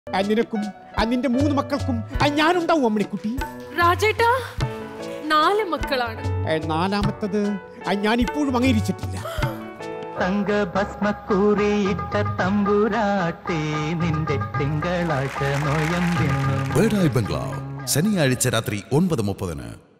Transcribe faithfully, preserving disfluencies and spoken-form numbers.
നിനക്കും നിന്റെ മൂന്ന് മക്കൾക്കും ഞാനുണ്ടാവും അമ്മണിക്കുട്ടി. രാജേട്ടാ, നാല് മക്കളാണ്. നാലാമത്തത് ഞാൻ ഇപ്പോഴും അംഗീകരിച്ചിട്ടില്ല. തങ്കഭസ്മക്കൂറിയിട്ട തമ്പുരാട്ടി നിന്റെ തിങ്കളാഴ്ച നോയമ്പിന്നു. ബംഗ്ലാവ് ശനിയാഴ്ച രാത്രി ഒൻപത് മുപ്പതിന്.